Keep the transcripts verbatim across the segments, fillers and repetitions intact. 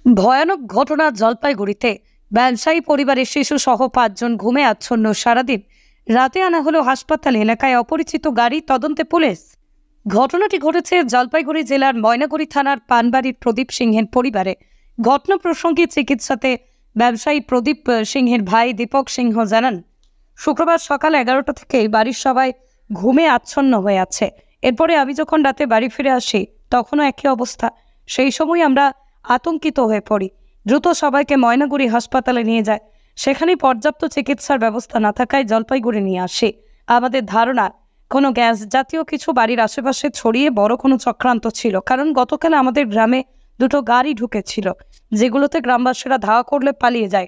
ভয়ানক ঘটনা জলপাইগুড়িতে। ব্যবসায়ী পরিবারের শিশু সহ পাঁচজন ঘুমে আচ্ছন্ন সারাদিন। রাতে আনা হলো হাসপাতাল এলাকায় অপরিচিত গাড়ি, তদন্তে পুলিশ। ঘটনাটি ঘটেছে জলপাইগুড়ি জেলার ময়নাগুড়ি থানার পানবাড়ির প্রদীপ সিংহের পরিবারে। ঘটনা প্রসঙ্গে চিকিৎসাতে ব্যবসায়ী প্রদীপ সিংহের ভাই দীপক সিংহ জানান, শুক্রবার সকাল এগারোটা থেকে বাড়ির সবাই ঘুমে আচ্ছন্ন হয়ে আছে। এরপরে আমি যখন রাতে বাড়ি ফিরে আসি তখনও একই অবস্থা। সেই সময় আমরা আতঙ্কিত হয়ে পড়ি। দ্রুত সবাইকে ময়নাগুড়ি হাসপাতালে নিয়ে যায়। সেখানে পর্যাপ্ত চিকিৎসার ব্যবস্থা না থাকায় জলপাইগুড়ি নিয়ে আসি। আমাদের ধারণা কোনো গ্যাস জাতীয় কিছু বাড়ির আশেপাশে ছড়িয়ে বড় কোনো চক্রান্ত ছিল, কারণ গতকাল আমাদের গ্রামে দুটো গাড়ি ঢুকেছিল, যেগুলোতে গ্রামবাসীরা ধাওয়া করলে পালিয়ে যায়।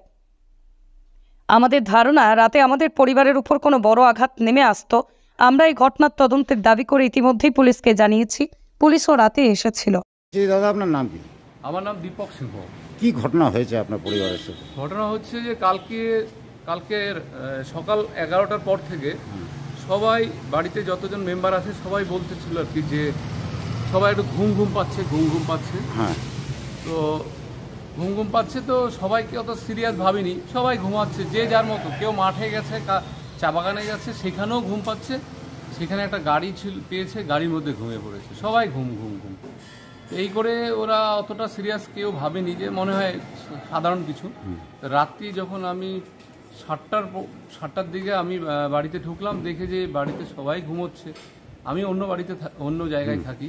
আমাদের ধারণা রাতে আমাদের পরিবারের উপর কোনো বড় আঘাত নেমে আসতো। আমরা এই ঘটনার তদন্তের দাবি করে ইতিমধ্যেই পুলিশকে জানিয়েছি। পুলিশও রাতে এসেছিল। দাদা, আপনার নাম কি? আমার নাম দীপক সিংহ। কি ঘটনা হয়েছে আপনার পরিবারের সাথে? ঘটনা হচ্ছে যে কালকে কালকে সকাল এগারোটার পর থেকে সবাই বাড়িতে যতজন মেম্বার আছে সবাই বলতেছিল আর কি, যে সবাই একটু ঘুম ঘুম পাচ্ছে ঘুম ঘুম পাচ্ছে হ্যাঁ তো ঘুম ঘুম পাচ্ছে তো সবাইকে অত সিরিয়াস ভাবিনি, সবাই ঘুমাচ্ছে যে যার মতো। কেউ মাঠে গেছে, চা বাগানে গেছে, সেখানেও ঘুম পাচ্ছে। সেখানে একটা গাড়ি ছিল পেয়েছে, গাড়ির মধ্যে ঘুমিয়ে পড়েছে, সবাই ঘুম ঘুম ঘুম। এই করে ওরা অতটা সিরিয়াস কেউ ভাবেনি, যে মনে হয় সাধারণ কিছু। রাত্রি যখন আমি সাতটার সাতটার দিকে আমি বাড়িতে ঢুকলাম, দেখে যে বাড়িতে সবাই ঘুমোচ্ছে। আমি অন্য বাড়িতে অন্য জায়গায় থাকি,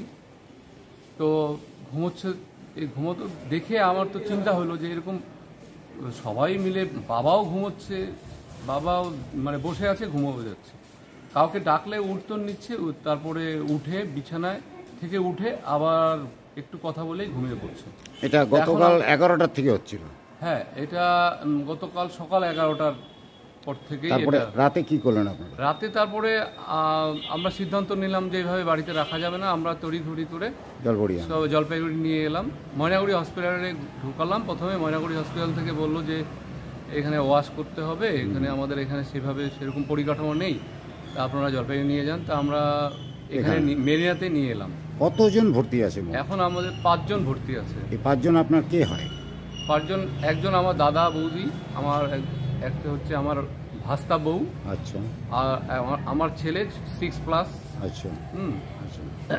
তো ঘুমোচ্ছে। এই ঘুমোতো দেখে আমার তো চিন্তা হলো যে এরকম সবাই মিলে, বাবাও ঘুমোচ্ছে, বাবাও মানে বসে আছে, ঘুমোবে যাচ্ছে। কাউকে ডাকলে উঠতন নিচ্ছে, তারপরে উঠে বিছানায় থেকে উঠে আবার একটু কথা বলেই ঘুমিয়ে পড়ছে। এটা গতকাল এগারোটার থেকে হচ্ছিল? হ্যাঁ, এটা গতকাল সকাল এগারোটার পর থেকে। তারপরে রাতে কি করলেন আপনারা? রাতে তারপরে আমরা সিদ্ধান্ত নিলাম যে এইভাবে বাড়িতে রাখা যাবে না। আমরা তড়িঘড়ি করে জলপাইগুড়ি নিয়ে এলাম, ময়নাগুড়ি হসপিটালে ঢুকালাম। প্রথমে ময়নাগুড়ি হসপিটাল থেকে বললো যে এখানে ওয়াশ করতে হবে, এখানে আমাদের এখানে সেভাবে সেরকম পরিকাঠামো নেই, তা আপনারা জলপাইগুড়ি নিয়ে যান। তা আমরা এখানে মেরিনাতে নিয়ে এলাম। কতজন ভর্তি আছে? এখন আমাদের পাঁচজন ভর্তি আছে। এই পাঁচজন আপনার কে হয়? পাঁচজন, একজন আমার দাদা বৌদি, আমার একটা হচ্ছে আমার ভাস্তা বউ, আচ্ছা, আর আমার ছেলে সিক্স প্লাস, আচ্ছা হুম আচ্ছা।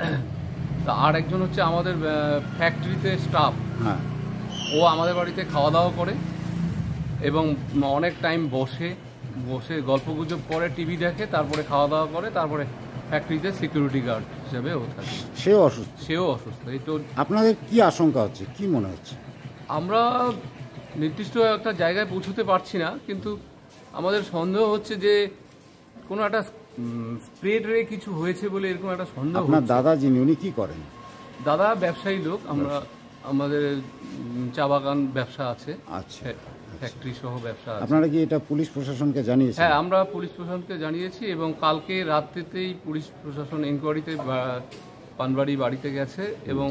তা আর একজন হচ্ছে আমাদের ফ্যাক্টরিতে স্টাফ, হ্যাঁ, ও আমাদের বাড়িতে খাওয়া দাওয়া করে এবং অনেক টাইম বসে বসে গল্পগুজব করে, টিভি দেখে, তারপরে খাওয়া দাওয়া করে, তারপরে ফ্যাক্টরিতে সিকিউরিটি গার্ড হিসেবে ও থাকে। সেও অসুস্থ? সেও অসুস্থ। এই তো আপনাদের কি আশঙ্কা হচ্ছে, কি মনে হচ্ছে? আমরা নির্দিষ্ট একটা জায়গায় পৌঁছতে পারছি না, কিন্তু আমাদের সন্দেহ হচ্ছে যে কোনো একটা স্প্রে ট্রে কিছু হয়েছে বলে এরকম একটা সন্দেহ। আপনার দাদা যিনি, উনি কি করেন? দাদা ব্যবসায়ী লোক। আমরা আমাদের চা বাগান ব্যবসা আছে, আচ্ছা, ফ্যাক্টরি সহ ব্যবসা আছে। আপনারা কি এটা পুলিশ প্রশাসনকে জানিয়েছেন? হ্যাঁ, আমরা পুলিশ প্রশাসনকে জানিয়েছি এবং কালকে রাত্রিতেই পুলিশ প্রশাসন ইনকোয়ারিতে পানবাড়ি বাড়িতে গেছে এবং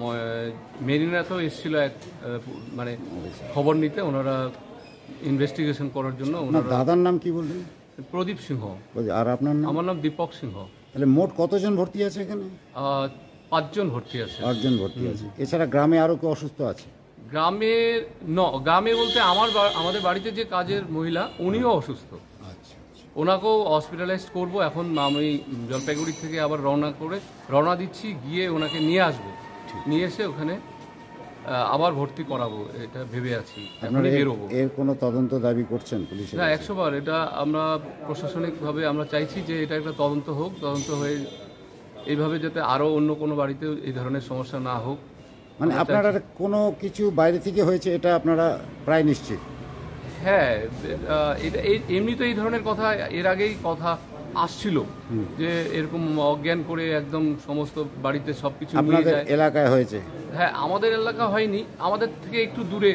মেরিনাতেও এসেছিল এক মানে খবর নিতে, ওনারা ইনভেস্টিগেশন করার জন্য। ওনার দাদার নাম কি বললেন? প্রদীপ সিংহ। আর আপনার নাম? আমার নাম দীপক সিংহ। তাহলে মোট কতজন ভর্তি আছে এখানে? পাঁচজন ভর্তি আছে। পাঁচজন ভর্তি আছে। এছাড়া গ্রামে আরো কেউ অসুস্থ আছে? গ্রামের ন গ্রামে বলতে আমার আমাদের বাড়িতে যে কাজের মহিলা, উনিও অসুস্থ। আচ্ছা, ওনাকেও হসপিটালাইজড করবো। এখন আমি জলপাইগুড়ি থেকে আবার রওনা করে রওনা দিচ্ছি, গিয়ে ওনাকে নিয়ে আসবো, নিয়ে এসে ওখানে আবার ভর্তি করাবো, এটা ভেবে আছি। আপনারা এর কোনো তদন্ত দাবি করছেন পুলিশ? না, একশো বার। এটা আমরা প্রশাসনিকভাবে আমরা চাইছি যে এটা একটা তদন্ত হোক, তদন্ত হয়ে এইভাবে যাতে আরও অন্য কোনো বাড়িতে এই ধরনের সমস্যা না হোক। মানে আপনারা কোনো কিছু বাইরে থেকে হয়েছে এটা আপনারা প্রায় নিশ্চিত? হ্যাঁ, এটা এমনি তো এই ধরনের কথা এর আগেই কথা আসছিল যে এরকম অজ্ঞান করে একদম সমস্ত বাড়িতে সবকিছু নিয়ে যায়। এলাকায় হয়েছে? হ্যাঁ, আমাদের এলাকা হয়নি, আমাদের থেকে একটু দূরে,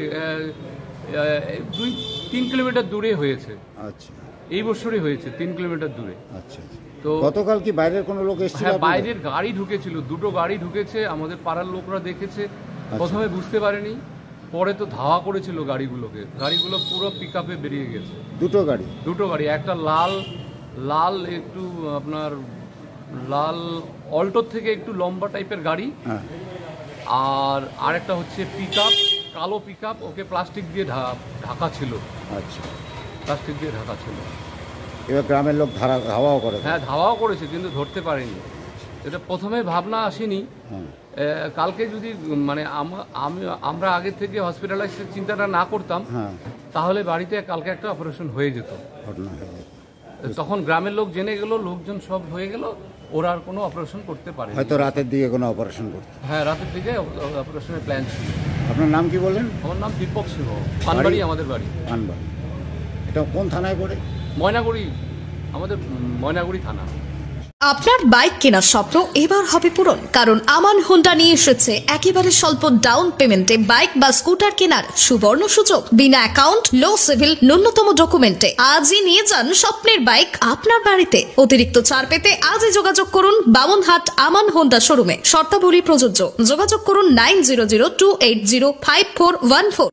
দুই তিন কিলোমিটার দূরে হয়েছে। আচ্ছা, এই বছরই হয়েছে, তিন কিলোমিটার দূরে। আচ্ছা, তো গতকাল কি বাইরের কোনো লোক এসেছিল? হ্যাঁ, বাইরের গাড়ি ঢুকেছিল, দুটো গাড়ি ঢুকেছে, আমাদের পাড়ার লোকরা দেখেছে। প্রথমে বুঝতে পারেনি, পরে তো ধাওয়া করেছিল গাড়িগুলোকে। গাড়িগুলো পুরো পিক আপে বেরিয়ে গেছে। দুটো গাড়ি? দুটো গাড়ি, একটা লাল লাল একটু আপনার লাল অল্টোর থেকে একটু লম্বা টাইপের গাড়ি, আর আরেকটা হচ্ছে পিক আপ, কালো পিক আপ, ওকে প্লাস্টিক দিয়ে ঢা- ঢাকা ছিল, আচ্ছা, প্লাস্টিক দিয়ে ঢাকা ছিল। এবার গ্রামের লোক ধারা ধাওয়াও করে। হ্যাঁ, ধাওয়াও করেছে কিন্তু ধরতে পারেনি। এটা প্রথমে ভাবনা আসেনি, হ্যাঁ, এ, কালকে যদি মানে আম- আমি আমরা আগে থেকে হসপিটালাইজের চিন্তাটা না করতাম, হ্যাঁ, তাহলে বাড়িতে কালকে একটা অপারেশন হয়ে যেত। ঘটনা হয়ে গেছে। তখন গ্রামের লোক জেনে গেল, লোকজন সব হয়ে গেল, ওরা আর কোনো অপারেশন করতে পারে। হয়তো রাতের দিকে কোনো অপারেশন করতে। হ্যাঁ, রাতের দিকে অপারেশনের প্ল্যান ছিল। আপনার নাম কি বলেন? আমার নাম দীপক সিংহ, পানবাড়ি আমাদের বাড়ি। পানবাড়ি। এটা কোন থানায় পড়ে? ময়নাগুড়ি, আমাদের উম, ময়নাগুড়ি থানা। আপনার বাইক কেনার স্বপ্ন এবার হবে পূরণ, কারণ আমান হোন্ডা নিয়ে এসেছে একেবারে স্বল্প ডাউন পেমেন্টে বাইক বা স্কুটার কেনার সুবর্ণ সুযোগ। বিনা অ্যাকাউন্ট, লো সিভিল, ন্যূনতম ডকুমেন্টে আজই নিয়ে যান স্বপ্নের বাইক আপনার বাড়িতে। অতিরিক্ত ছাড় পেতে আজই যোগাযোগ করুন বামনহাট আমান হোন্ডা শোরুমে। শর্তাবলী প্রযোজ্য। যোগাযোগ করুন nine zero zero two eight zero five four one four.